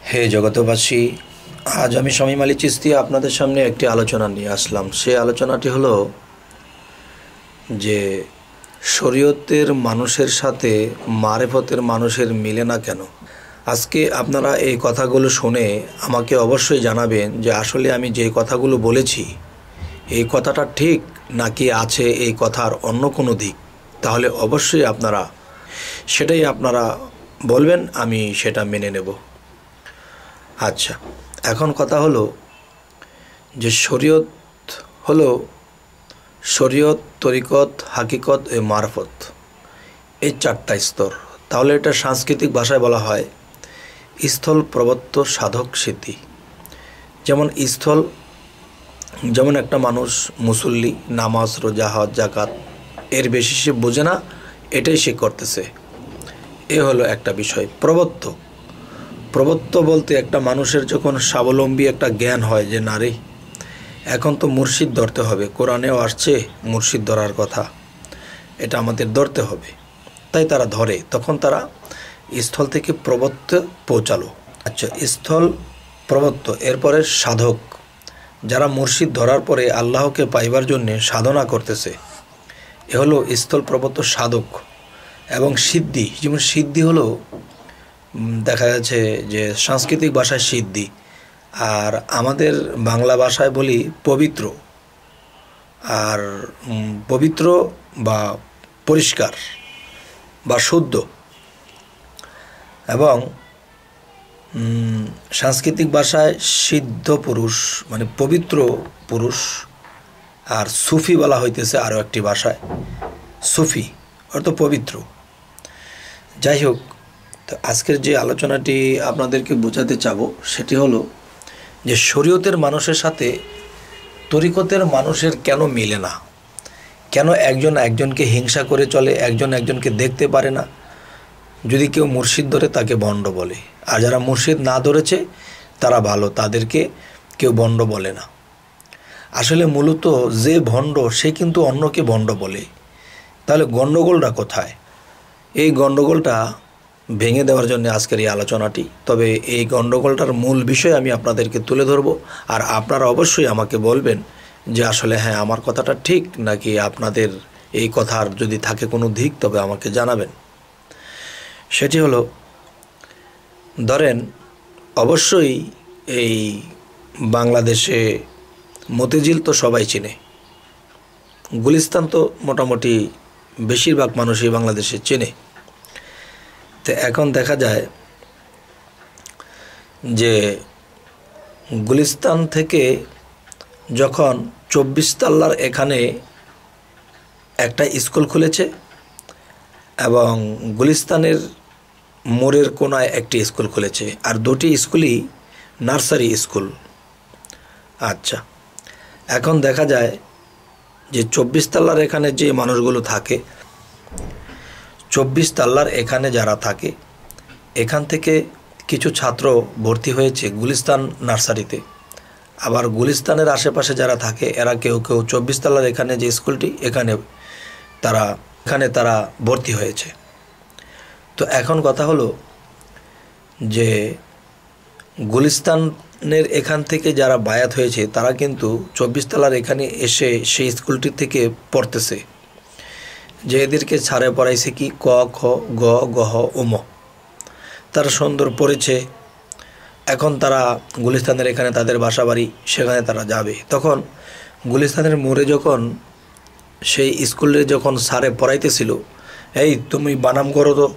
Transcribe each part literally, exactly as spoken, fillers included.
হে জগতবাসী, আজ আমি শামিম আলী চিস্তি আপনাদের সামনে একটি আলোচনা নিয়ে আসলাম। সেই আলোচনাটি হলো যে শরীয়তের মানুষের সাথে মারেফতের মানুষের মিলে না কেন। আজকে আপনারা এই কথাগুলো শুনে আমাকে অবশ্যই জানাবেন যে আসলে আমি যে কথাগুলো বলেছি এই কথাটা ঠিক নাকি আছে এই কথার অন্য কোনো দিক। তাহলে অবশ্যই আপনারা সেটাই আপনারা বলবেন, আমি সেটা মেনে নেব। আচ্ছা, এখন কথা হলো যে শরীয়ত হলো শরীয়ত, তরিকত, হাকিকত ও মারফত, এই চারটা স্তর। তাহলে এটা সাংস্কৃতিক ভাষায় বলা হয় স্থল, প্রবত্ত, সাধক, সিদ্ধি। যেমন স্থল, যেমন একটা মানুষ মুসল্লি, নামাজ, রোজা, হজ, জাকাত এর বেশি সে বোঝে না, এটাই সে করতেছে, এ হলো একটা বিষয়। প্রবত্ত প্রবত্ত বলতে একটা মানুষের যখন স্বাবলম্বী একটা জ্ঞান হয় যে নারী এখন তো মুর্শিদ ধরতে হবে, কোরআনেও আসছে মুর্শিদ ধরার কথা, এটা আমাদের ধরতে হবে, তাই তারা ধরে, তখন তারা স্থল থেকে প্রবত্ত পৌঁছালো। আচ্ছা, স্থল, প্রবত্ত, এরপরে সাধক, যারা মুর্শিদ ধরার পরে আল্লাহকে পাইবার জন্যে সাধনা করতেছে, এ হলো স্থল, প্রবত্ত, সাধক। এবং সিদ্ধি, যেমন সিদ্ধি হলো দেখা যাচ্ছে যে সাংস্কৃতিক ভাষায় সিদ্ধি, আর আমাদের বাংলা ভাষায় বলি পবিত্র। আর পবিত্র বা পরিষ্কার বা শুদ্ধ। এবং সাংস্কৃতিক ভাষায় সিদ্ধ পুরুষ মানে পবিত্র পুরুষ, আর সুফি বলা হইতেছে আরও একটি ভাষায়, সুফি অর্থাৎ পবিত্র। যাই হোক, তো আজকের যে আলোচনাটি আপনাদেরকে বোঝাতে চাবো সেটি হলো যে শরীয়তের মানুষের সাথে তরিকতের মানুষের কেন মিলে না, কেন একজন একজনকে হিংসা করে চলে, একজন একজনকে দেখতে পারে না। যদি কেউ মুর্শিদ ধরে তাকে ভণ্ড বলে, আর যারা মুর্শিদ না ধরেছে তারা ভালো, তাদেরকে কেউ ভণ্ড বলে না। আসলে মূলত যে ভণ্ড সে কিন্তু অন্যকে ভণ্ড বলে। তাহলে গণ্ডগোলটা কোথায়? এই গণ্ডগোলটা ভেঙে দেওয়ার জন্য আজকের এই আলোচনাটি। তবে এই গণ্ডগোলটার মূল বিষয় আমি আপনাদেরকে তুলে ধরব, আর আপনারা অবশ্যই আমাকে বলবেন যে আসলে হ্যাঁ আমার কথাটা ঠিক নাকি আপনাদের এই কথার যদি থাকে কোনো দিক তবে আমাকে জানাবেন। সেটি হলো, ধরেন অবশ্যই এই বাংলাদেশে মতিঝিল তো সবাই চেনে, গুলিস্তান তো মোটামুটি বেশিরভাগ মানুষই বাংলাদেশে চেনে। তো এখন দেখা যায় যে গুলিস্তান থেকে যখন চব্বিশ তাল্লার এখানে একটা স্কুল খুলেছে এবং গুলিস্তানের মোড়ের কোনায় একটি স্কুল খুলেছে, আর দুটি স্কুলই নার্সারি স্কুল। আচ্ছা, এখন দেখা যায় যে চব্বিশ তাল্লার এখানে যে মানুষগুলো থাকে, চব্বিশ তাল্লার এখানে যারা থাকে, এখান থেকে কিছু ছাত্র ভর্তি হয়েছে গুলিস্তান নার্সারিতে। আবার গুলিস্তানের আশেপাশে যারা থাকে এরা কেউ কেউ চব্বিশ তাল্লার এখানে যে স্কুলটি এখানে তারা এখানে তারা ভর্তি হয়েছে। তো এখন কথা হলো যে গুলিস্তানের এখান থেকে যারা বায়াত হয়েছে তারা কিন্তু চব্বিশ তাল্লার এখানে এসে সেই স্কুলটি থেকে পড়তেছে, যে এদেরকে ছাড়ে পড়াইছে কি ক, খ, গ, গহ, উম, তারা সুন্দর পড়েছে। এখন তারা গুলিস্তানের এখানে তাদের বাসা বাড়ি, সেখানে তারা যাবে। তখন গুলিস্তানের মোড়ে যখন সেই স্কুলে যখন স্যারে পড়াইতেছিল, এই তুমি বানাম করো তো,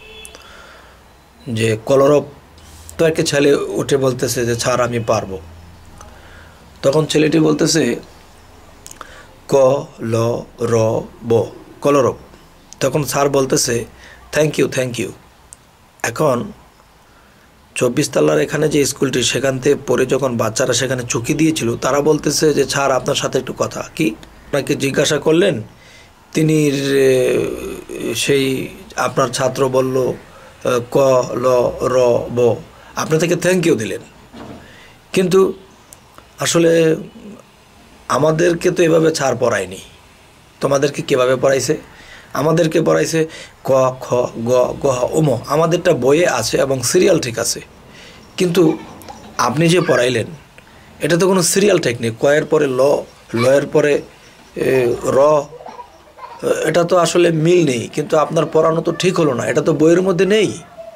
যে কলরব, তো একটা ছেলে উঠে বলতেছে যে স্যার আমি পারবো। তখন ছেলেটি বলতেছে ক, ল, র, ব, কলরব। তখন স্যার বলতেছে থ্যাংক ইউ থ্যাংক ইউ। এখন চব্বিশ তাল্লার এখানে যে স্কুলটি সেখান থেকে পড়ে যখন বাচ্চারা সেখানে চুকি দিয়েছিল, তারা বলতেছে যে স্যার আপনার সাথে একটু কথা। কি আপনাকে জিজ্ঞাসা করলেন? তিনি সেই আপনার ছাত্র বলল ক, ল, র, ব, আপনি থেকে থ্যাংক ইউ দিলেন। কিন্তু আসলে আমাদেরকে তো এভাবে ছাড় পড়ায়নি। তোমাদেরকে কীভাবে পড়াইছে? আমাদেরকে পড়াইছে ক, খ, গ, গ, উম, আমাদেরটা বইয়ে আছে এবং সিরিয়াল ঠিক আছে, কিন্তু আপনি যে পড়াইলেন এটা তো কোনো সিরিয়াল টেকনিক, কয়ের পরে ল, লয়ের পরে র, এটা তো আসলে মিল নেই, কিন্তু আপনার পড়ানো তো ঠিক হলো না, এটা তো বইয়ের মধ্যে নেই।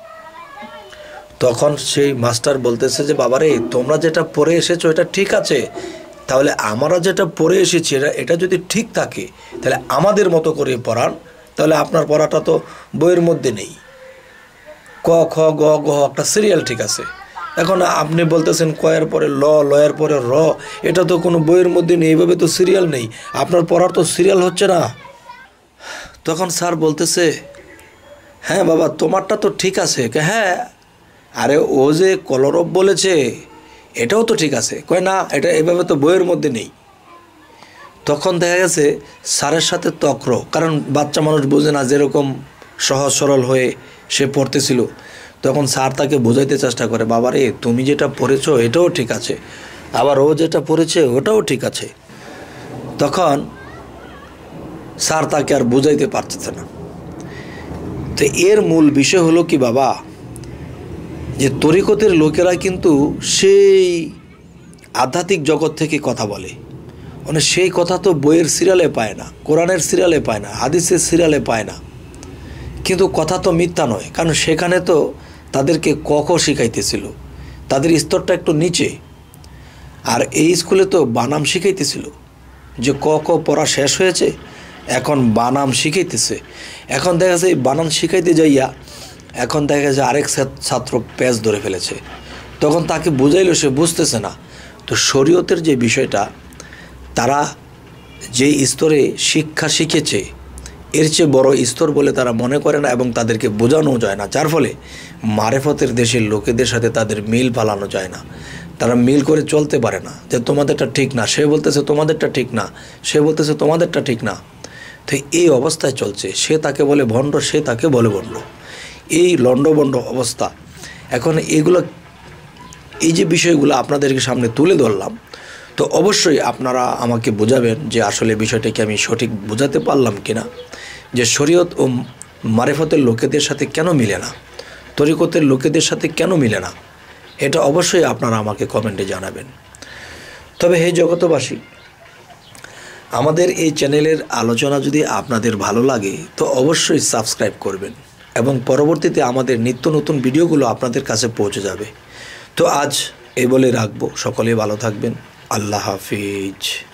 তখন সেই মাস্টার বলতেছে যে বাবারে তোমরা যেটা পড়ে এসেছো এটা ঠিক আছে, তাহলে আমরা যেটা পড়ে এসেছি এটা এটা যদি ঠিক থাকে তাহলে আমাদের মতো করে পড়ান, তাহলে আপনার পড়াটা তো বইয়ের মধ্যে নেই। ক খ গ গ একটা সিরিয়াল ঠিক আছে, এখন আপনি বলতেছেন কয়ের পরে ল, লয়ের পরে র, এটা তো কোনো বইয়ের মধ্যে নেই, এইভাবে তো সিরিয়াল নেই, আপনার পড়ার তো সিরিয়াল হচ্ছে না। তখন স্যার বলতেছে হ্যাঁ বাবা তোমারটা তো ঠিক আছে। হ্যাঁ, আরে ও যে কলরব বলেছে এটাও তো ঠিক আছে। কয় না, এটা এভাবে তো বইয়ের মধ্যে নেই। তখন দেখা গেছে স্যারের সাথে তক্র, কারণ বাচ্চা মানুষ বোঝে না, যেরকম সহজ সরল হয়ে সে পড়তেছিল। তখন স্যার তাকে বোঝাইতে চেষ্টা করে বাবারে তুমি যেটা পড়েছো এটাও ঠিক আছে, আবার ও যেটা পড়েছে ওটাও ঠিক আছে। তখন স্যার তাকে আর বোঝাইতে পারতেছে না। তো এর মূল বিষয় হলো কি বাবা, যে তরিকতের লোকেরা কিন্তু সেই আধ্যাত্মিক জগৎ থেকে কথা বলে, মানে সেই কথা তো বইয়ের সিরিয়ালে পায় না, কোরআনের সিরিয়ালে পায় না, হাদিসের সিরিয়ালে পায় না। কিন্তু কথা তো মিথ্যা নয়, কারণ সেখানে তো তাদেরকে ক খ শিখাইতেছিল, তাদের স্তরটা একটু নিচে। আর এই স্কুলে তো বানাম শিখাইতেছিল, যে ক খ পড়া শেষ হয়েছে, এখন বানাম শিখাইতেছে। এখন দেখা যায় বানান শিখাইতে যাইয়া এখন দেখা যায় আরেক ছাত্র প্যাচ ধরে ফেলেছে, তখন তাকে বুঝাইলো, সে বুঝতেছে না। তো শরীয়তের যে বিষয়টা, তারা যে স্তরে শিক্ষা শিখেছে এর চেয়ে বড় স্তর বলে তারা মনে করে না, এবং তাদেরকে বোঝানো যায় না, যার ফলে মারেফতের দেশের লোকেদের সাথে তাদের মিল পালানো যায় না। তারা মিল করে চলতে পারে না, যে তোমাদেরটা ঠিক না, সে বলতেছে তোমাদেরটা ঠিক না, সে বলতেছে তোমাদেরটা ঠিক না। তো এই অবস্থায় চলছে, সে তাকে বলে ভণ্ড, সে তাকে বলে ভণ্ড, এই লণ্ডভণ্ড অবস্থা। এখন এগুলো, এই যে বিষয়গুলো আপনাদেরকে সামনে তুলে ধরলাম, তো অবশ্যই আপনারা আমাকে বোঝাবেন যে আসলে বিষয়টাকে আমি সঠিক বোঝাতে পারলাম কিনা, যে শরীয়ত ও মারেফতের লোকেদের সাথে কেন মিলে না, তরিকতের লোকেদের সাথে কেন মিলে না, এটা অবশ্যই আপনারা আমাকে কমেন্টে জানাবেন। তবে হে জগতবাসী, আমাদের এই চ্যানেলের আলোচনা যদি আপনাদের ভালো লাগে তো অবশ্যই সাবস্ক্রাইব করবেন, এবং পরবর্তীতে আমাদের নিত্য নতুন ভিডিওগুলো আপনাদের কাছে পৌঁছে যাবে। তো আজ এই বলে রাখবো, সকলে ভালো থাকবেন, আল্লাহ হাফিজ।